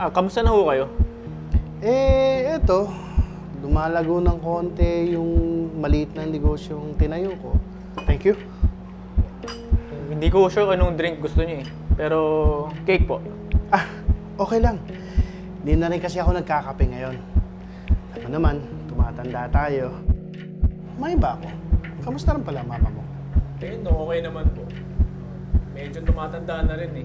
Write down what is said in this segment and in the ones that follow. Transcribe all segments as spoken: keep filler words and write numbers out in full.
Ah, kamusta na ho kayo? Eh, eto, lumalago ng konti yung maliit na negosyong tinayo ko. Thank you. Hindi ko sure anong drink gusto niyo eh. Pero cake po. Ah, okay lang. Hindi na rin kasi ako nagkakape ngayon. Alam mo naman, tumatanda tayo. May ba ako? Kamusta rin pala mama mo? Eh, no, okay naman po. Medyo tumatanda na rin eh.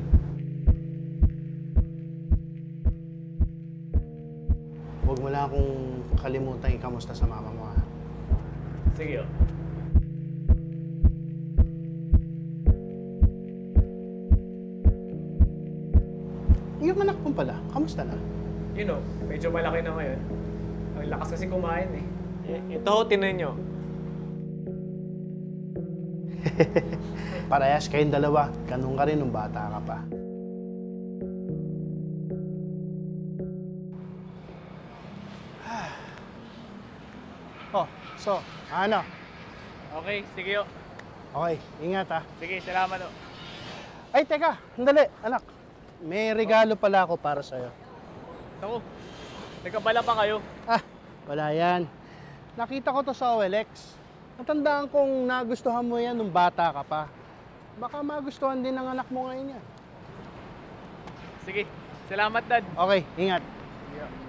Huwag mo lang akong kalimutan ikamusta sa mama mo, ha? Sige oh. Yung anak mo pala, kamusta na? You know, medyo malaki na ngayon. Ang lakas kasi kumain eh. eh ito ho, tinan nyo. Parehas kayong dalawa. Ganun ka rin nung bata ka pa. Oh, so, ano? Okay, sige oh. Okay, ingat ha. Sige, salamat oh. Ay, teka, sandali, anak. May regalo pala ako para sa'yo. Ako, nagkabala pa kayo. Ah, wala yan. Nakita ko to sa O L X. Natandaan kong nagustuhan mo yan nung bata ka pa. Baka magustuhan din ng anak mo ngayon yan. Sige, salamat dad. Okay, ingat. Sige, oh.